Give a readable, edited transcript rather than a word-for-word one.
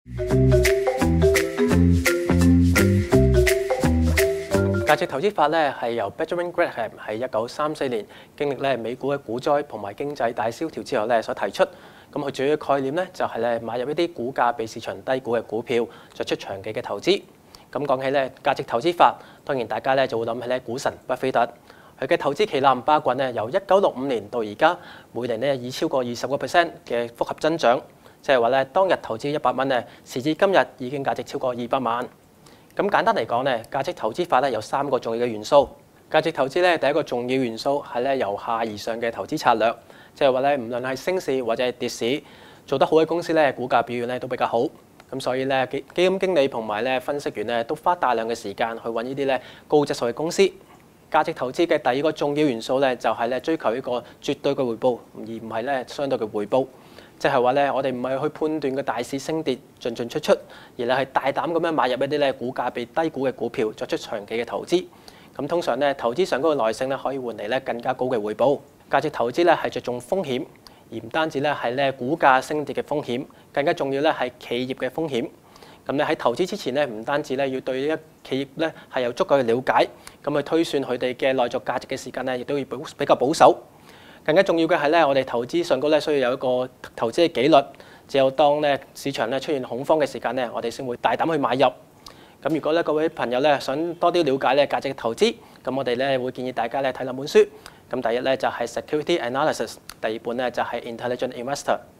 價值投資法咧係由 Benjamin Graham 喺1934年經歷咧美股嘅股災同埋經濟大蕭條之後咧所提出。咁佢主要嘅概念咧就係咧買入一啲股價被市場低估嘅股票，作出長期嘅投資。咁講起咧價值投資法，當然大家咧就會諗起咧股神巴菲特。佢嘅投資旗艦巴郡咧由1965年到而家，每年咧以超過20% 嘅複合增長，即係話咧當日投資100蚊咧，時至今日已經價值超過200萬。咁簡單嚟講咧，價值投資法咧有3個重要嘅元素。價值投資咧第一個重要元素係咧由下而上嘅投資策略，即係話咧唔論係升市或者係跌市，做得好嘅公司咧股價表現咧都比較好。咁所以咧基金經理同埋咧分析員咧都花大量嘅時間去揾呢啲咧高質素嘅公司。價值投資嘅第二個重要元素咧就係咧追求一個絕對嘅回報，而唔係咧相對嘅回報。即係話咧，我哋唔係去判斷個大市升跌進進出出，而係大膽咁樣買入一啲咧股價被低估嘅股票，作出長期嘅投資。咁通常咧投資上嗰個耐性咧可以換嚟咧更加高嘅回報。價值投資咧係着重風險，而唔單止咧係咧股價升跌嘅風險，更加重要咧係企業嘅風險。咁咧喺投資之前咧，唔單止咧要對一企業咧係有足夠嘅了解，咁去推算佢哋嘅內在價值嘅時間咧，亦都要比較保守。更加重要嘅係咧，我哋投資上高咧需要有一個投資嘅紀律。只有當咧市場咧出現恐慌嘅時間咧，我哋先會大膽去買入。咁如果咧各位朋友咧想多啲了解咧價值投資，咁我哋咧會建議大家咧睇兩本書。咁第一咧就係 Security Analysis，第二本咧就係 Intelligent Investor。